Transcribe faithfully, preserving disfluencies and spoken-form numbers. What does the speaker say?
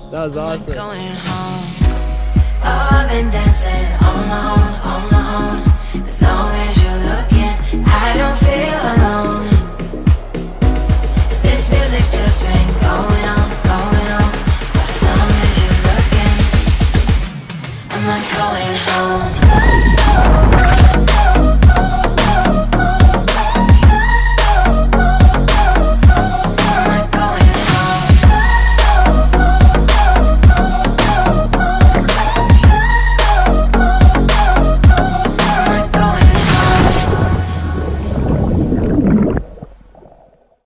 That was awesome. Going home. Oh, I've been dancing on my own, on my own. As long as you're looking, I don't feel alone.